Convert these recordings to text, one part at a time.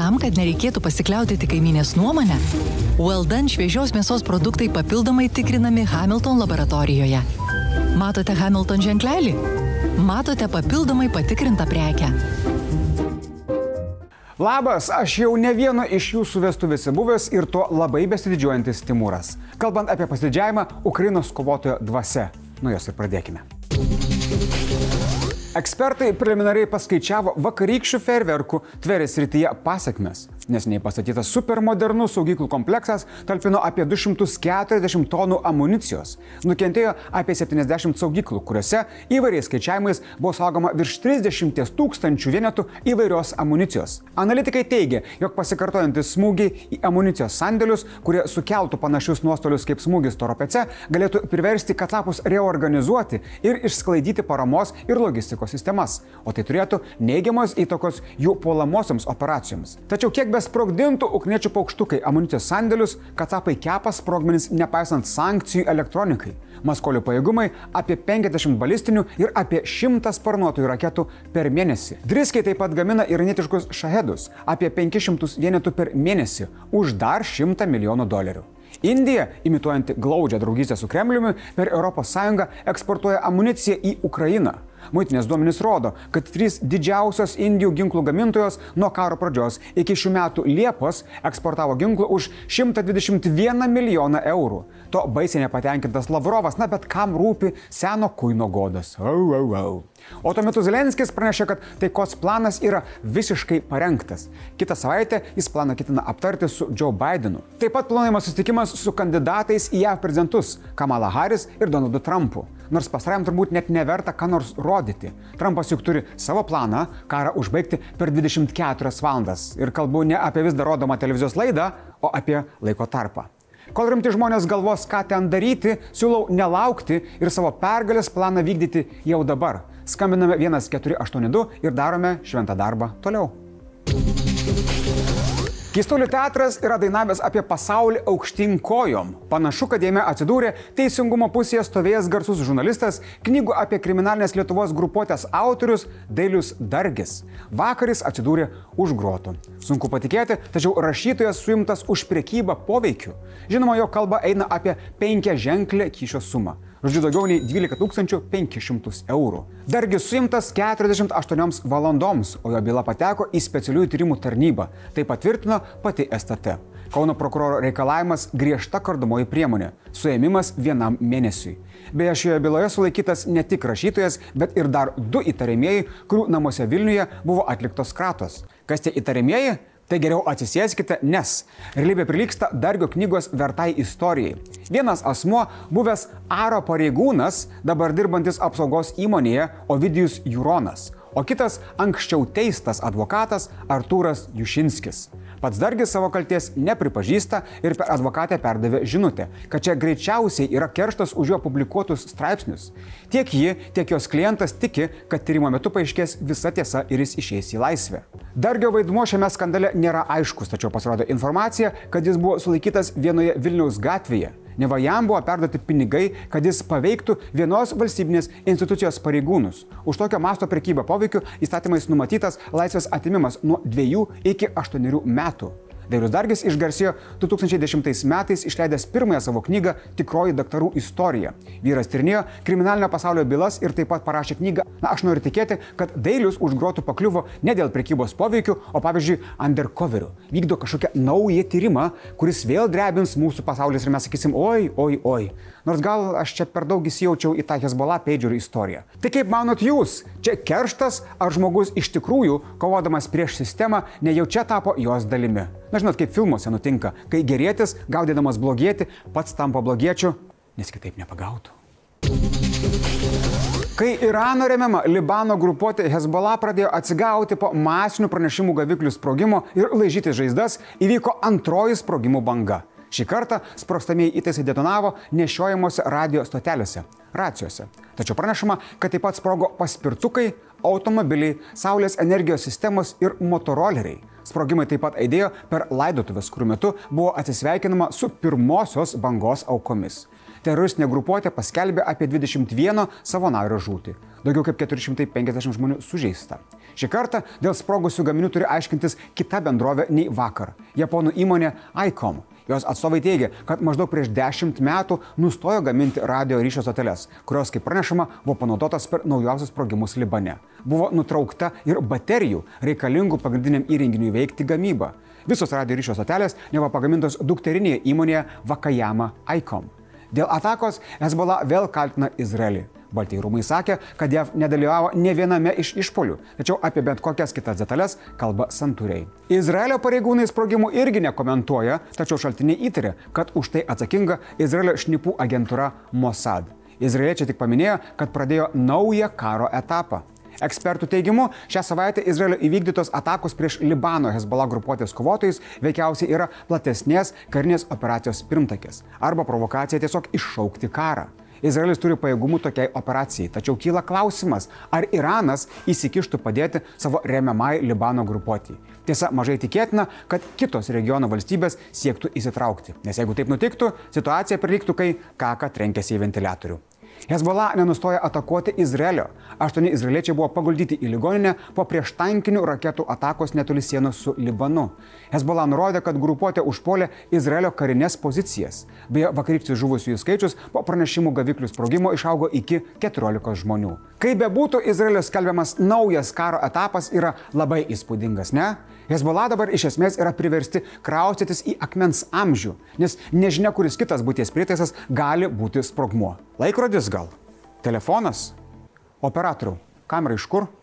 Tam, kad nereikėtų pasikliauti tik kaimynės nuomonę, Well Done šviežios mėsos produktai papildomai tikrinami Hamilton laboratorijoje. Matote Hamilton ženklelį? Matote papildomai patikrintą prekę. Labas, aš jau ne vieno iš jūsų vestuvėse buvęs ir tuo labai besididžiuojantis Timūras. Kalbant apie pasididžiavimą Ukrainos kovotojo dvasia. Nuo jos ir pradėkime. Ekspertai preliminariai paskaičiavo vakarykščių fejerverkų Tverės srityje pasekmes. Neseniai pastatytas supermodernus saugyklų kompleksas talpino apie 240 tonų amunicijos. Nukentėjo apie 70 saugyklų, kuriuose įvairiais skaičiavimais buvo saugoma virš 30 000 vienetų įvairios amunicijos. Analitikai teigia, jog pasikartojantis smūgiai į amunicijos sandėlius, kurie sukeltų panašius nuostolius kaip smūgis Toropece, galėtų priversti kacapus reorganizuoti ir išsklaidyti paramos ir logistikos sistemas, o tai turėtų neigiamos įtakos jų puolamosioms operacijoms. Tačiau kiek besprogdintų ukniečių paukštukai amunicijos sandėlius, kacapai kepa sprogmenis nepaisant sankcijų elektronikai. Maskolių pajėgumai apie 50 balistinių ir apie 100 sparnuotųjų raketų per mėnesį. Driskiai taip pat gamina iranietiškus šahedus apie 500 vienetų per mėnesį už dar $100 milijonų. Indija, imituojanti glaudžią draugystę su Kremliumi, per ES eksportuoja amuniciją į Ukrainą. Muitinės duomenys rodo, kad 3 didžiausios Indijų ginklų gamintojos nuo karo pradžios iki šių metų Liepos eksportavo ginklų už €121 milijoną. To baisiai nepatenkintas Lavrovas, bet kam rūpi seno kuino godas. O tuo metu Zelenskis pranešė, kad taikos planas yra visiškai parengtas. Kitą savaitę jis planą ketina aptarti su Joe Bidenu. Taip pat planuojamas susitikimas su kandidatais į JAV prezidentus Kamala Harris ir Donaldu Trumpu. Nors pastarajam turbūt net neverta ką nors rodyti. Trumpas juk turi savo planą karą užbaigti per 24 valandas. Ir kalbu ne apie vis dar rodomą televizijos laidą, o apie laiko tarpą. Kol rimti žmonės galvos, ką ten daryti, siūlau nelaukti ir savo pergalės planą vykdyti jau dabar. Skambiname 1482 ir darome šventą darbą toliau. Keistuolių teatras yra dainavęs apie pasaulį aukštyn kojom. Panašu, kad jame atsidūrė teisingumo pusėje stovėjęs garsus žurnalistas, knygų apie kriminalinės Lietuvos grupuotės autorius Dailius Dargis. Vakar jis atsidūrė už grotų. Sunku patikėti, tačiau rašytojas suimtas už prekybą poveikiu. Žinoma, jo kalba eina apie 5-ženklę kyšio sumą. Žodžiu, daugiau nei 12 500 €. Dargis suimtas 48 valandoms, o jo byla pateko į specialiųjų tyrimų tarnybą. Tai patvirtino pati STT. Kauno prokuroro reikalavimas griežta kardomoji priemonė – suėmimas 1 mėnesiui. Beje, šioje byloje sulaikytas ne tik rašytojas, bet ir dar 2 įtariamieji, kurių namuose Vilniuje buvo atliktos kratos. Kas tie įtariamieji? Tai geriau atsisėskite, nes realybė prilygsta Dargio knygos vertai istorijai. Vienas asmuo, buvęs Aro pareigūnas, dabar dirbantis apsaugos įmonėje Ovidijus Juronas, o kitas anksčiau teistas advokatas Artūras Jušinskis. Pats Dargis savo kalties nepripažįsta ir per advokatę perdavė žinutę, kad čia greičiausiai yra kerštas už jo publikuotus straipsnius. Tiek ji, tiek jos klientas tiki, kad tyrimo metu paaiškės visa tiesa ir jis išeis į laisvę. Dargio vaidmuo šiame skandale nėra aiškus, tačiau pasirodo informacija, kad jis buvo sulaikytas vienoje Vilniaus gatvėje. Neva jam buvo perduoti pinigai, kad jis paveiktų vienos valstybinės institucijos pareigūnus. Už tokio masto prekybą poveikiu įstatymais numatytas laisvės atimimas nuo 2 iki 8 metų. Dailius Dargis išgarsėjo 2010 metais išleidęs pirmąją savo knygą Tikroji daktarų istorija. Vyras tyrinėjo kriminalinio pasaulio bylas ir taip pat parašė knygą. Aš noriu tikėti, kad Dailius už grotų pakliuvo ne dėl prekybos poveikių, o pavyzdžiui undercoverių. Vykdo kažkokią naują tyrimą, kuris vėl drebins mūsų pasaulis ir mes sakysim, oi. Nors gal aš čia per daug įsijaučiau į tą Hezbollah pagerių istoriją. Tai kaip manot jūs, čia kerštas ar žmogus iš tikrųjų, kovodamas prieš sistemą, nejaučia tapo jos dalimi? Na, žinot, kaip filmuose nutinka, kai gerietis, gaudydamas blogietį, pats tampa blogiečiu, nes kitaip nepagautų. Kai Irano remiama Libano grupuotė Hezbollah pradėjo atsigauti po masinių pranešimų gaviklių sprogimo ir laižyti žaizdas, įvyko antroji sprogimų banga. Šį kartą sprogstamieji įtaisai detonavo nešiojimuose radio stotelėse, racijose. Tačiau pranešama, kad taip pat sprogo paspirtukai, automobiliai, saulės energijos sistemos ir motoroleriai. Sprogimai taip pat aidėjo per laidotuvės, kurių metu buvo atsisveikinama su pirmosios bangos aukomis. teroristinė grupuotė paskelbė apie 21 savo nario žūtį. Daugiau kaip 450 žmonių sužeista. Šį kartą dėl sprogusių gaminių turi aiškintis kita bendrovė nei vakar – japonų įmonė ICOM. Jos atstovai teigia, kad maždaug prieš 10 metų nustojo gaminti radio ryšio stoteles, kurios, kaip pranešama, buvo panaudotas per naujausius sprogimus Libane. Buvo nutraukta ir baterijų reikalingų pagrindiniam įrenginiui veikti gamyba. Visos radio ryšio stotelės neva pagamintos dukterinėje įmonėje Vakayama ICOM. Dėl atakos Hezbollah vėl kaltina Izraelį. Baltieji rūmai sakė, kad JAV nedalyvavo ne viename iš išpuolių, tačiau apie bent kokias kitas detalės kalba santūriai. Izraelio pareigūnai sprogimų irgi nekomentuoja, tačiau šaltiniai įtarė, kad už tai atsakinga Izraelio šnipų agentūra Mossad. Izraeliečiai tik paminėjo, kad pradėjo naują karo etapą. Ekspertų teigimu, šią savaitę Izraelio įvykdytos atakos prieš Libano Hezbollah grupuotės kovotojus veikiausiai yra platesnės karinės operacijos pirmtakis arba provokacija tiesiog iššaukti karą. Izraelis turi pajėgumų tokiai operacijai, tačiau kyla klausimas, ar Iranas įsikištų padėti savo remiamai Libano grupuotei. Tiesa, mažai tikėtina, kad kitos regiono valstybės siektų įsitraukti, nes jeigu taip nutiktų, situacija prilygtų, kai kaka trenkėsi į ventiliatorių. Hezbollah nenustoja atakuoti Izraelio. 8 izraeliečiai buvo paguldyti į ligoninę po prieštankinių raketų atakos netoli sienos su Libanu. Hezbollah nurodė, kad grupuotė užpuolė Izraelio karinės pozicijas. Beje, vakarykštis žuvusiųjų skaičius po pranešimų gaviklių sprogimo išaugo iki 14 žmonių. Kaip bebūtų, Izraelio skelbiamas naujas karo etapas yra labai įspūdingas, ne? Hezbollah dabar iš esmės yra priversti kraustytis į akmens amžių, nes nežinia, kuris kitas būties prietaisas gali būti sprogmuo. Laikrodis gal? Telefonas? Operatorių. Kamera iš kur?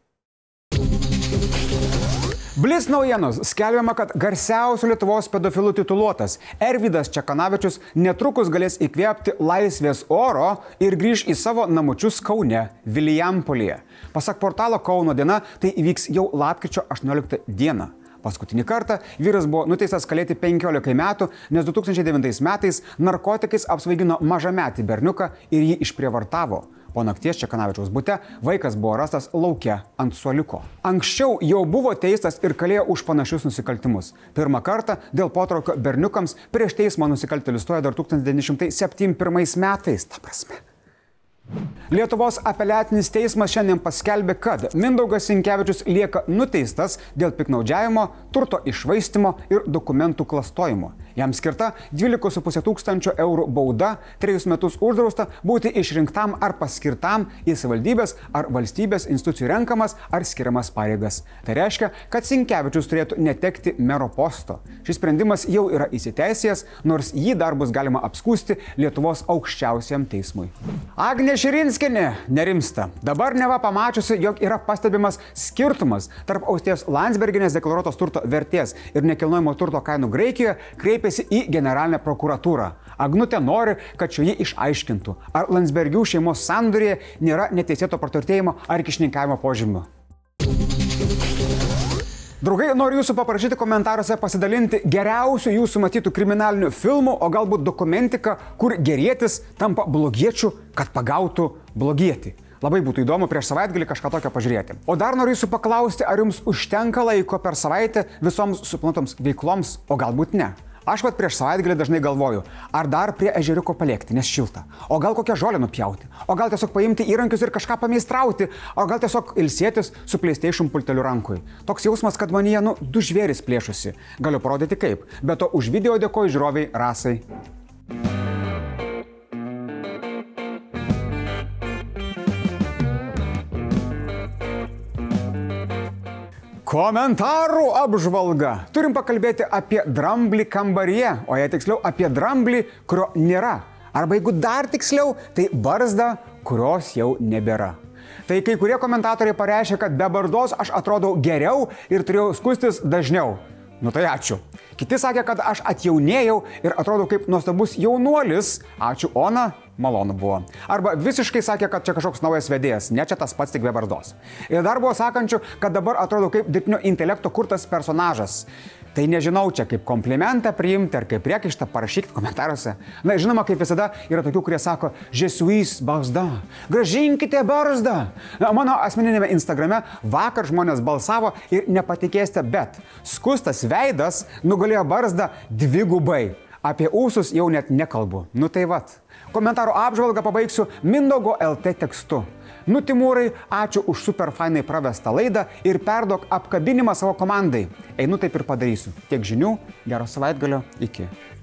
Blitz naujienos skelbiama, kad garsiausių Lietuvos pedofilų tituluotas Ervydas Čekanavičius netrukus galės įkvėpti laisvės oro ir grįž į savo namučius Kaune, Vilijampolėje. Pasak portalo Kauno diena, tai įvyks jau lapkričio 18 dieną. Paskutinį kartą vyras buvo nuteistas kalėti 15 metų, nes 2009 metais narkotikais apsvaigino mažametį berniuką ir jį išprievartavo. Po nakties Čekanavičiaus bute vaikas buvo rastas lauke ant suoliuko. Anksčiau jau buvo teistas ir kalėjo už panašius nusikaltimus. Pirmą kartą dėl potraukio berniukams prieš teismą nusikaltėlis stojo dar 1971 metais. Ta prasme. Lietuvos apeliacinis teismas šiandien paskelbė, kad Mindaugas Sinkevičius lieka nuteistas dėl piktnaudžiavimo, turto iššvaistymo ir dokumentų klastojimo. Jam skirta 12,5 tūkstančio eurų bauda, 3 metus uždrausta būti išrinktam ar paskirtam į savivaldybės ar valstybės institucijų renkamas ar skiriamas pareigas. Tai reiškia, kad Sinkevičius turėtų netekti mero posto. Šis sprendimas jau yra įsiteisėjęs, nors jį dar bus galima apskųsti Lietuvos aukščiausiam teismui. Agnė Širinskienė nerimsta. Dabar neva pamačiusi, jog yra pastebimas skirtumas tarp Austėjos Landsbergienės deklaruotos turto vertės ir nekilnojamo turto kainų Graikijoje, kreipėsi į generalinę prokuratūrą. Agnutė nori, kad šioji išaiškintų, ar Landsbergių šeimos sandorėje nėra neteisėto praturtėjimo ar kyšininkavimo požymių. Draugai, noriu jūsų paprašyti komentaruose pasidalinti geriausių jūsų matytų kriminalinių filmų, o galbūt dokumentiką, kur gerietis tampa blogiečiu, kad pagautų blogietį. Labai būtų įdomu prieš savaitgalį kažką tokio pažiūrėti. O dar noriu jūsų paklausti, ar jums užtenka laiko per savaitę visoms suplanuotoms veikloms, o galbūt ne. Aš vat prieš savaitgalį dažnai galvoju, ar dar prie ežeriuko palėkti, nes šilta, o gal kokią žolę nupjauti, o gal tiesiog paimti įrankius ir kažką pameistrauti, o gal tiesiog ilsėtis su PlayStation pulteliu rankui. Toks jausmas, kad manyje, du žvėris plėšusi. Galiu parodyti kaip, bet to už video dėkoju žiūroviai Rasai. Komentarų apžvalga. Turim pakalbėti apie dramblį kambaryje, o jei tiksliau apie dramblį, kurio nėra. Arba jeigu dar tiksliau, tai barzdą, kurios jau nebėra. Tai kai kurie komentatoriai pareiškė, kad be barzdos aš atrodau geriau ir turėjau skustis dažniau. Nu tai ačiū. Kiti sakė, kad aš atjaunėjau ir atrodau kaip nuostabus jaunuolis. Ačiū, Ona. Malonu buvo. Arba visiškai sakė, kad čia kažkoks naujas vedėjas, ne čia tas pats tik be barzdos. Ir dar buvo sakančių, kad dabar atrodo kaip dirbtinio intelekto kurtas personažas. Tai nežinau čia kaip komplimentą priimti ar kaip priekaištą, parašykite komentaruose. Na, žinoma, kaip visada yra tokių, kurie sako, je suis barzda, grąžinkite barzdą. Na, mano asmeninėme Instagrame vakar žmonės balsavo ir nepatikėsite, bet skustas veidas nugalėjo barzdą dvigubai. Apie ūsus jau net nekalbu. Nu tai vat. Komentarų apžvalgą pabaigsiu Mindaugo LT tekstu. Nu Timūrai, ačiū už super fainai pravestą laidą ir perduok apkabinimą savo komandai. Einu taip ir padarysiu. Tiek žinių, gero savaitgalio, iki.